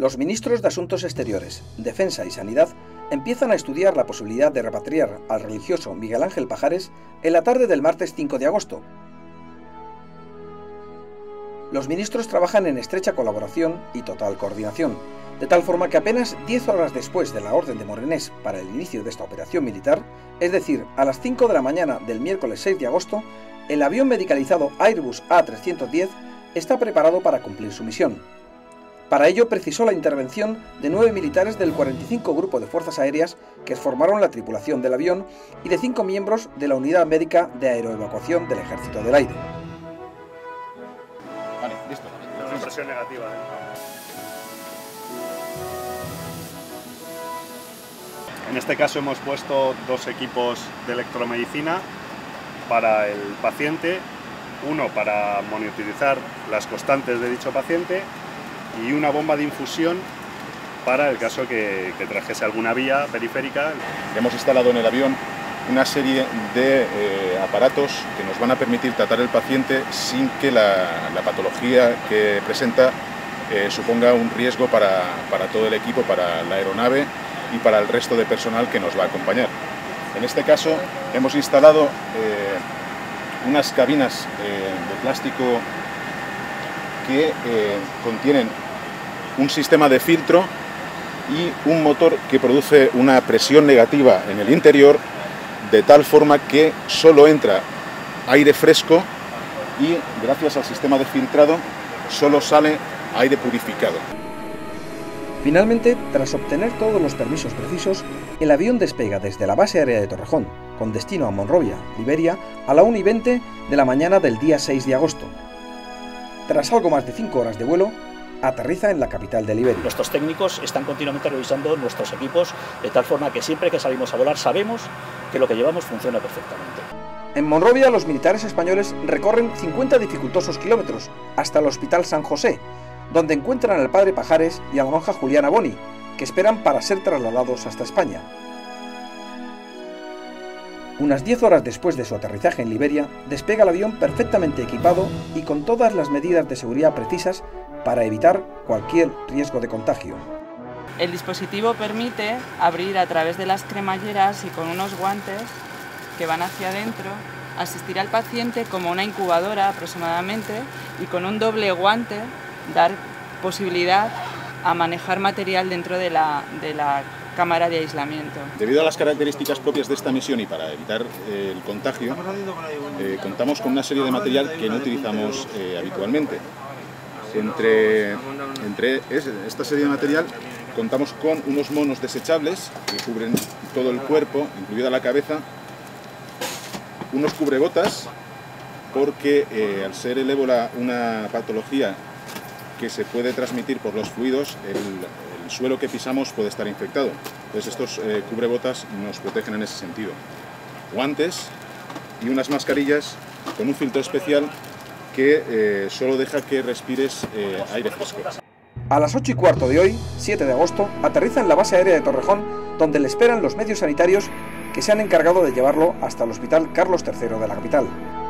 Los ministros de Asuntos Exteriores, Defensa y Sanidad empiezan a estudiar la posibilidad de repatriar al religioso Miguel Ángel Pajares en la tarde del martes 5 de agosto. Los ministros trabajan en estrecha colaboración y total coordinación, de tal forma que apenas 10 horas después de la orden de Morenés para el inicio de esta operación militar, es decir, a las 5 de la mañana del miércoles 6 de agosto, el avión medicalizado Airbus A310 está preparado para cumplir su misión. Para ello precisó la intervención de 9 militares del 45 Grupo de Fuerzas Aéreas que formaron la tripulación del avión y de 5 miembros de la Unidad Médica de Aeroevacuación del Ejército del Aire. Vale, listo. Una impresión negativa. En este caso hemos puesto 2 equipos de electromedicina para el paciente, uno para monitorizar las constantes de dicho paciente y una bomba de infusión para el caso que trajese alguna vía periférica. Hemos instalado en el avión una serie de aparatos que nos van a permitir tratar al paciente sin que la patología que presenta suponga un riesgo para todo el equipo, para la aeronave y para el resto de personal que nos va a acompañar. En este caso hemos instalado unas cabinas de plástico que contienen un sistema de filtro y un motor que produce una presión negativa en el interior, de tal forma que solo entra aire fresco y gracias al sistema de filtrado solo sale aire purificado. Finalmente, tras obtener todos los permisos precisos, el avión despega desde la base aérea de Torrejón, con destino a Monrovia, Liberia, a la 1:20 de la mañana del día 6 de agosto. Tras algo más de 5 horas de vuelo, aterriza en la capital de Liberia. Nuestros técnicos están continuamente revisando nuestros equipos, de tal forma que siempre que salimos a volar sabemos que lo que llevamos funciona perfectamente. En Monrovia, los militares españoles recorren 50 dificultosos kilómetros hasta el Hospital San José, donde encuentran al padre Pajares y a la monja Juliana Boni, que esperan para ser trasladados hasta España. Unas 10 horas después de su aterrizaje en Liberia, despega el avión perfectamente equipado y con todas las medidas de seguridad precisas para evitar cualquier riesgo de contagio. El dispositivo permite abrir a través de las cremalleras y con unos guantes que van hacia adentro, asistir al paciente como una incubadora aproximadamente y con un doble guante dar posibilidad a manejar material dentro de la cámara de aislamiento. Debido a las características propias de esta misión y para evitar el contagio, contamos con una serie de material que no utilizamos habitualmente. Entre esta serie de material contamos con unos monos desechables que cubren todo el cuerpo, incluida la cabeza, unos cubrebotas, porque al ser el ébola una patología que se puede transmitir por los fluidos, el suelo que pisamos puede estar infectado. Entonces estos cubrebotas nos protegen en ese sentido. Guantes y unas mascarillas con un filtro especial que solo deja que respires aire fresco. A las 8:15 de hoy, 7 de agosto, aterriza en la base aérea de Torrejón, donde le esperan los medios sanitarios que se han encargado de llevarlo hasta el Hospital Carlos III de la capital.